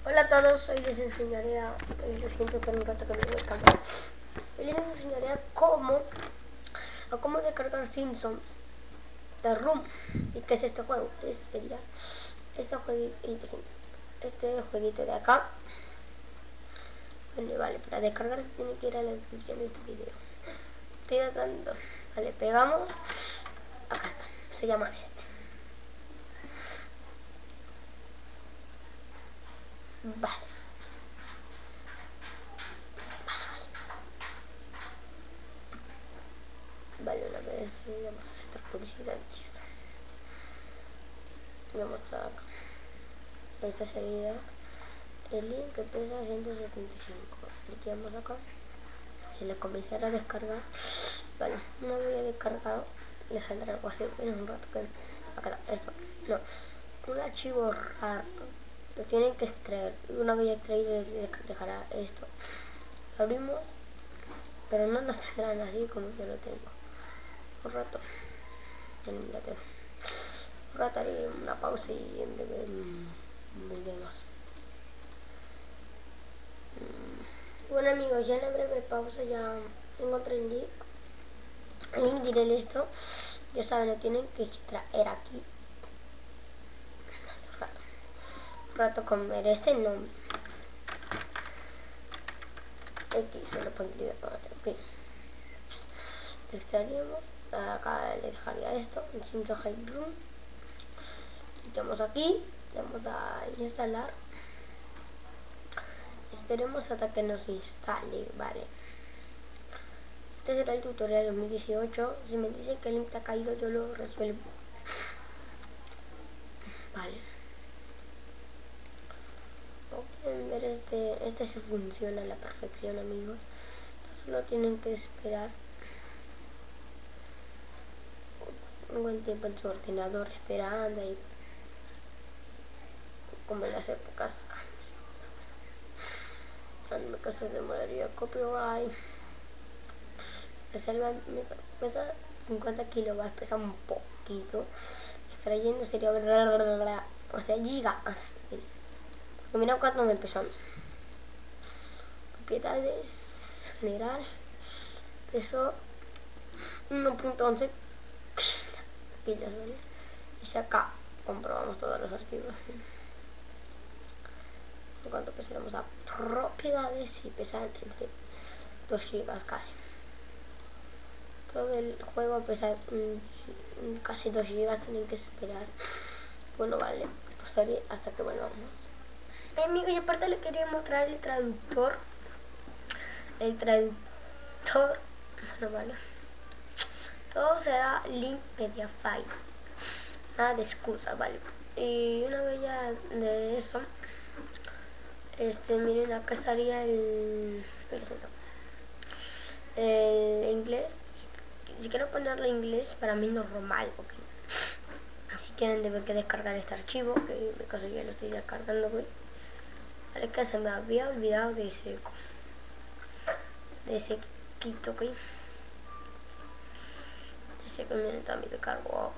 Hola a todos, hoy les enseñaré a... Lo siento que en un rato que me voy a cámara. Hoy les enseñaré a cómo descargar Simpsons de Room. ¿Y qué es este juego? Sería este jueguito de acá. Bueno, vale, para descargar tiene que ir a la descripción de este video. Estoy dando, vale, pegamos. Acá está, se llama este. Vale. Vale, una vez vamos a hacer publicidad. Vamos a... Esta sería el link que pesa 175. Clicamos acá. Si le comenzara a descargar, vale, una vez ya descargado, le saldrá algo así en un rato que acá esto, no, un archivo raro, lo tienen que extraer. Una vez ya extraído le dejará esto. Lo abrimos, pero no nos saldrán así como yo lo tengo. Un rato, ya lo tengo. Un rato haré una pausa y en breve volvemos. Bueno amigos, ya en la breve pausa ya encontré el link diré esto. Ya saben, lo tienen que extraer aquí. Un rato comer este nombre. X se lo pondría. Ok. Lo extraeríamos. Acá le dejaría esto. En Simpson Hide Room. Clicamos aquí. Vamos a instalar. Esperemos hasta que nos instale. Vale. Este será el tutorial 2018. Si me dicen que el link está caído, yo lo resuelvo. Vale. Como pueden ver, este se funciona a la perfección, amigos. Entonces solo tienen que esperar un buen tiempo en su ordenador esperando y como en las épocas antiguas. En mi caso demoraría copyright. La selva pesa 50 kilobytes, pesa un poquito. Extrayendo sería o sea, gigas. Mira cuánto me pesó a mí. Propiedades general, pesó 1.11 kilos, ¿vale? Y acá comprobamos todos los archivos. En cuanto pesaremos a propiedades, y pesan entre 2 gigas casi. Todo el juego pesa casi 2 gigas, tienen que esperar. Bueno, vale, pues hasta que volvamos. Amigos, y aparte le quería mostrar el traductor. Bueno, vale. Todo será link Mediafire. Nada de excusa, vale. Y una vez ya de eso, miren, acá estaría el inglés. Si quiero ponerlo en inglés, para mí normal, ok. Si quieren, deben que descargar este archivo, que en mi caso ya lo estoy descargando, güey. Vale, que se me había olvidado de ese quito, ok. Ese que me también descargo.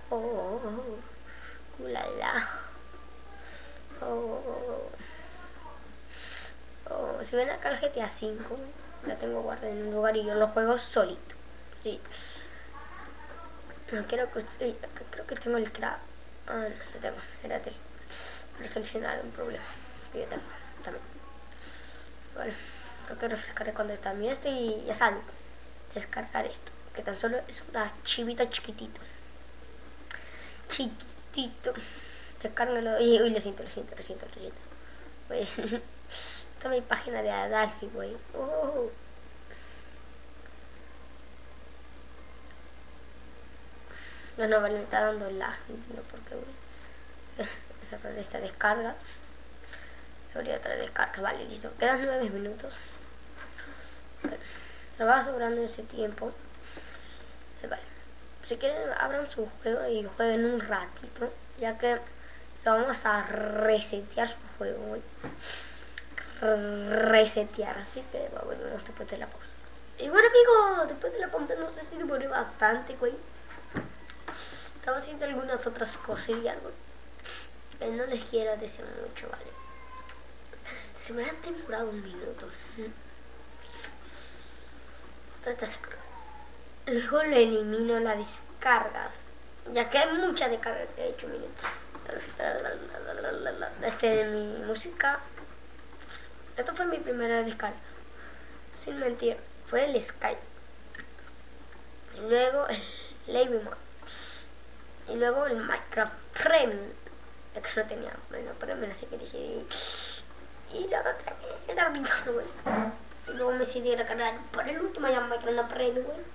Si ven acá el GTA 5, la tengo guardada en un lugar y yo lo juego solito. Sí. No quiero que creo que tengo el crack. Ah, no, lo tengo. Espérate. Para solucionar un problema que yo tengo también. Vale. Creo que refrescaré cuando está mi y ya saben. Descargar esto. Que tan solo es un archivito chiquitito. Chiquitito. Descárgalo. Uy, lo siento. Güey. Esta es mi página de Adalfi, güey. No, vale, me está dando lag. No entiendo por qué, güey. Cerrar esta descarga. Abrir otra descarga. Vale, listo. Quedan 9 minutos. Bueno, me va sobrando ese tiempo. Vale. Si quieren, abran su juego y jueguen un ratito. Ya que lo vamos a resetear su juego, güey. Resetear. Así que volvemos después de la pausa. Y bueno, amigos, después de la pausa no sé si demoré bastante, güey. Estaba haciendo algunas otras cosillas, güey. No les quiero decir mucho, ¿vale? Se me ha demorado un minuto. Luego le elimino las descargas, ya que hay mucha descarga que he hecho. Miren, desde mi música. Esto fue mi primera descarga, sin mentir, fue el Skype. Y luego el Labymod. Y luego el Minecraft Premium. Es que no tenía Premium, así que decidí. Y luego me estaba pintando, güey. Y luego me decidí recargar por el último ya Minecraft Premium, güey.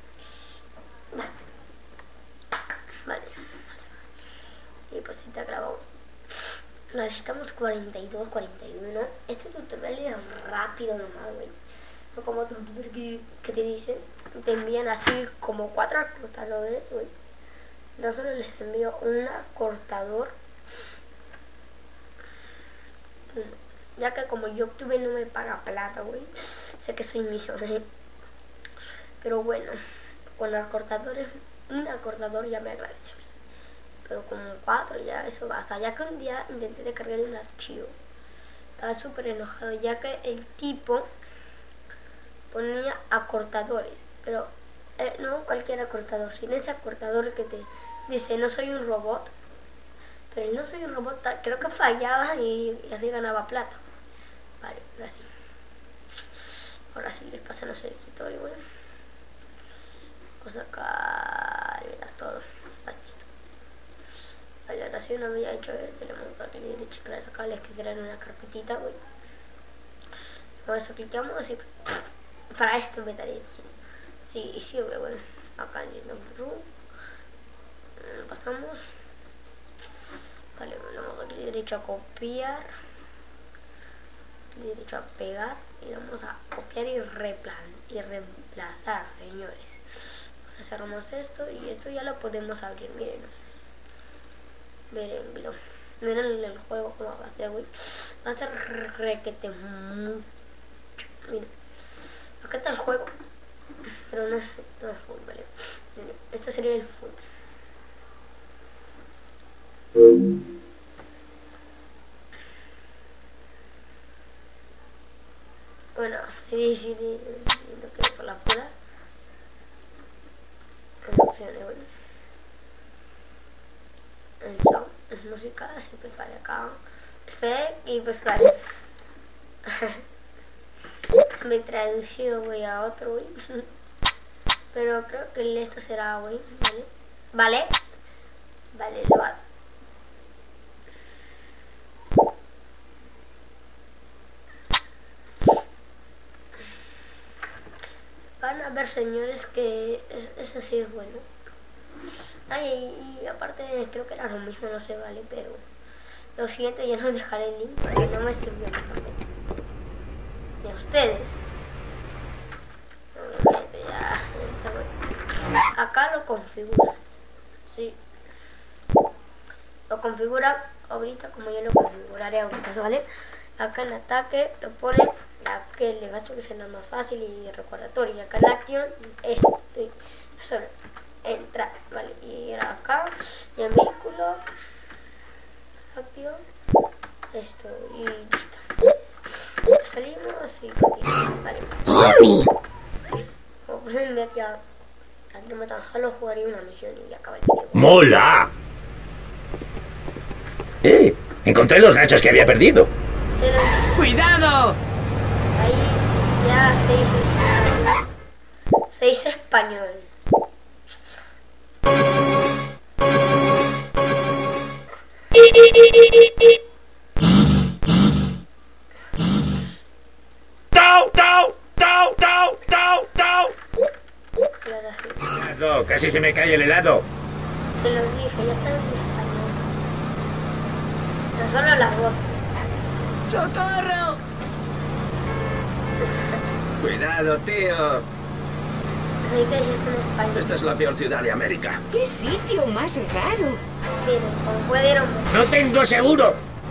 Vale. Y pues si te ha grabado. Vale, estamos 42, 41. Este tutorial es rápido nomás, güey. No como otro tutorial que te dicen. Te envían así como 4 acortadores, güey. Nosotros les envío un acortador. Ya que como YouTube no me paga plata, güey. Sé que soy millonario. Pero bueno, con acortadores, un acortador ya me agradece. Pero como 4 ya eso basta. Ya que un día intenté descargar un archivo. Estaba súper enojado ya que el tipo ponía acortadores. Pero no cualquier acortador, sino ese acortador que te dice no soy un robot. Pero no soy un robot, creo que fallaba y así ganaba plata. Vale, ahora sí les pasan los escritorios, bueno. Vamos acá, mira todo. Vale, listo. Vale, ahora sí no había hecho el telemontar que derecho, claro, acá les quisiera en una carpetita, güey. Luego eso quitamos y para esto me daré. Sí, y sirve, bueno. Acá en el room pasamos. Vale, vamos aquí derecho a copiar, derecho a pegar y vamos a copiar y reemplazar, señores. Ahora cerramos esto y esto ya lo podemos abrir, miren. Miren el juego cómo va a ser, güey. Va a ser requete mucho. Miren, acá está el juego, pero no es full, vale. Miren, este sería el full. Bueno, sí, lo que por la pura. Opciones, bueno. El sound, es música, siempre sale acá. Effect y pues vale. Me tradució, güey, a otro, güey. Pero creo que esto será, güey, ¿vale? Vale, lo hago. Van a ver, señores, que eso sí es bueno. Ay, y aparte creo que era lo mismo, no sé, vale, pero lo siguiente ya no dejaré el link porque no me sirvió ni a ustedes. Obviamente ya acá lo configuran, sí, lo configuran ahorita como yo lo configuraré ahorita, ¿vale? Acá en ataque lo pone la que le va a solucionar más fácil y recordatorio. Y acá en acción esto, solo entrar, vale, y era acá y en vehículo acción esto y listo. Salimos y continuamos, vale. Como pueden ver ya aquí no me tan solo jugaría una misión y ya acaba el video. ¡Mola! Encontré los nachos que había perdido. ¡Cuidado! Ahí ya se hizo español. ¡Tau, tau, tau, tau, tau, tau! Claro, sí. Cuidado, casi se me cae el helado. Se los dije, ya está en español. No solo la voz. ¡Socorro! Cuidado, tío. Así que ya está en español. Esta es la peor ciudad de América. ¡Qué sitio más raro! Miren, como pudieron ver. ¡No tengo seguro!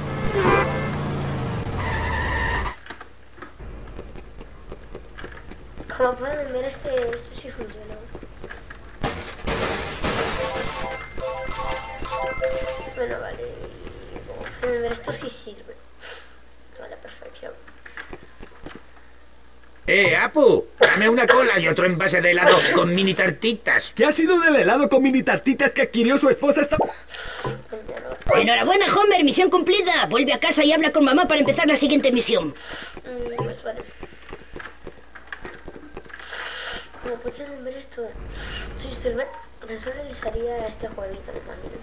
Como pueden ver, este sí funciona. Bueno, vale. Y como pueden ver, esto sí sirve. Vale, perfección. Apu, dame una cola y otro envase de helado con mini tartitas. ¿Qué ha sido del helado con mini tartitas que adquirió su esposa esta... Enhorabuena, Homer, misión cumplida. Vuelve a casa y habla con mamá para empezar la siguiente misión. Pues vale. Bueno, podrían ver esto. Si sirve, realizaría este jueguito normalmente.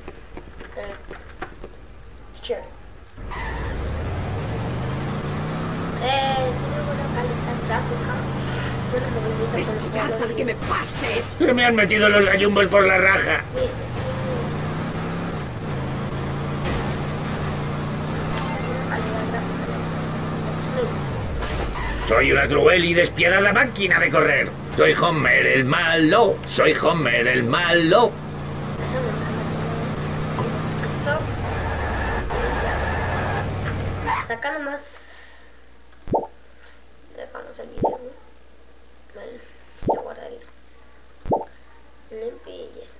Sure. Tiene buena calidad gráfica. Buena movilidad. Estoy harta de que me pase esto. Se me han metido los gallumbos por la raja. Soy una cruel y despiadada máquina de correr. Soy Homer el malo. Soy Homer el malo. Hasta acá nomás dejamos el video. Vale, voy a guardar limpies.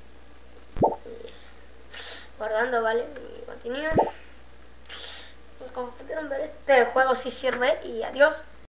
Guardando, vale, y continúa. Como pudieron ver, este juego sí sirve y adiós.